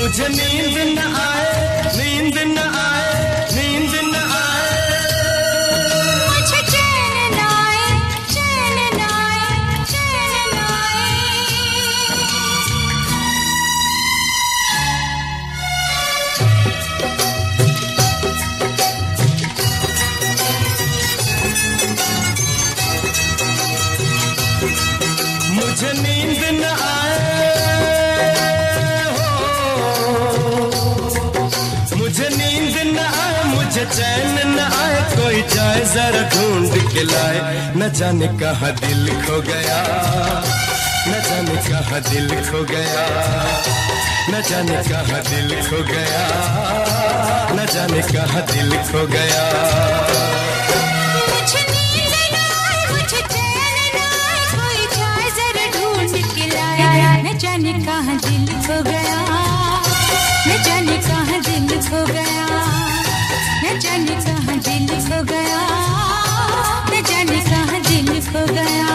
मुझे नींद न आए, नींद न आए, नींद न आए, मुझे चैन न आए, चैन न आए, चैन न आए। मुझे नींद न आए, मुझे नींद न आए, मुझे चैन न आए, कोई जाए जरा ढूंढ के लाए। न जाने कहाँ दिल खो गया, न जाने कहाँ दिल खो गया, न जाने कहाँ दिल खो गया, न जाने कहाँ दिल खो गया। मुझे नींद न आए, मुझे चैन न आए, कोई जाए जरा ढूंढ के लाए। न जाने कहाँ दिल खो गया, न जाने कहाँ दिल खो गया, न जाने कहाँ दिल खो गया, न जाने कहाँ दिल खो गया।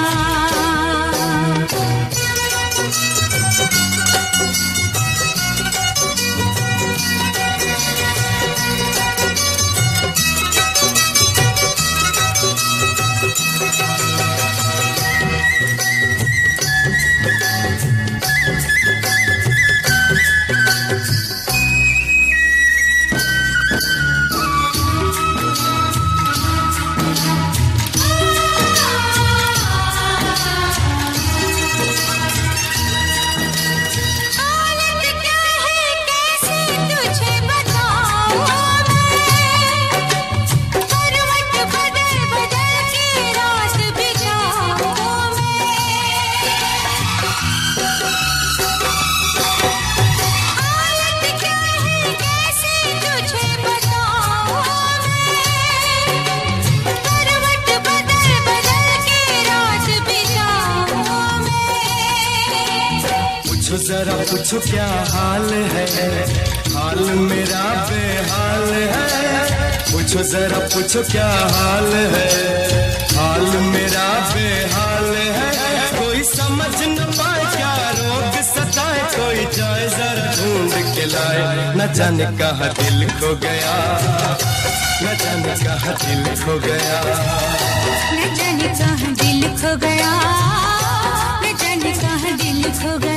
जरा पूछो क्या हाल है, हाल मेरा बेहाल है। पूछो जरा पूछो क्या हाल है, हाल मेरा बेहाल है। कोई समझ न पाए क्या रोग सताए, कोई जाए जरा ढूंढ के लाए। न जाने कहाँ दिल खो गया, न जाने कहाँ दिल खो गया, न जाने कहाँ दिल खो गया, न जाने कहाँ दिल खो गया।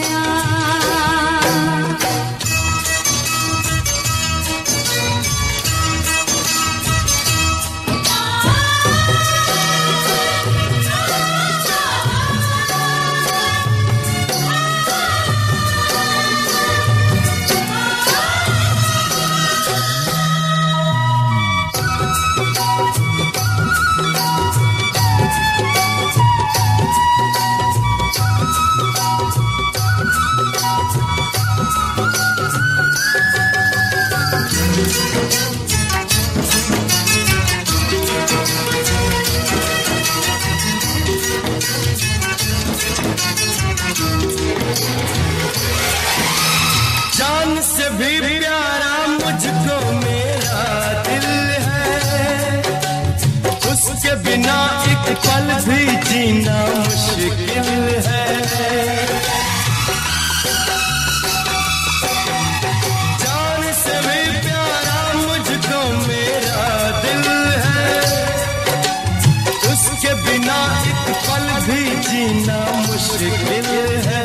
जान से भी प्यारा मुझको मेरा दिल है, उसके बिना एक पल भी जीना मुश्किल है। जान से भी प्यारा मुझको मेरा दिल है, उसके बिना एक पल भी जीना मुश्किल है।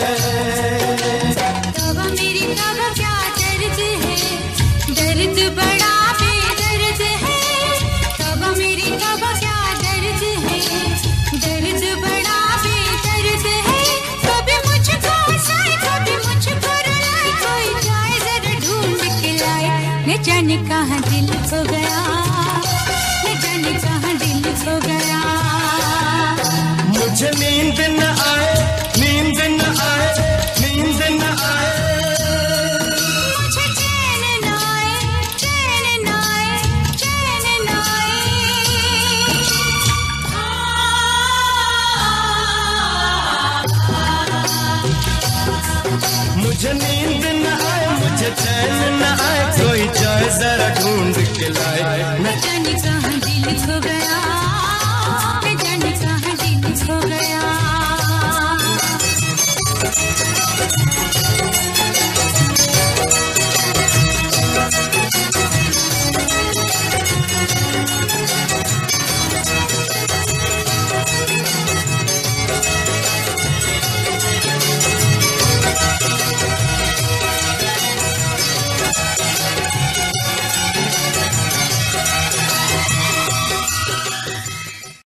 दर्द बड़ा बेदर्द है, तौबा मेरी तौबा क्या दर्द है, दर्द बड़ा बेदर्द है। कभी मुझको हंसाए, कभी मुझको रुलाए, कोई जाए जरा ढूंढ के लाए। न जाने कहाँ दिल खो गया, न जाने कहाँ दिल खो गया। मुझे नींद न आए, नींद न आए, नींद न आए, मुझे नींद न आए, मुझे चैन न आए, कोई जाए जरा ढूंढ के लाए। न जाने कहाँ दिल खो गया, न जाने कहाँ दिल खो गया।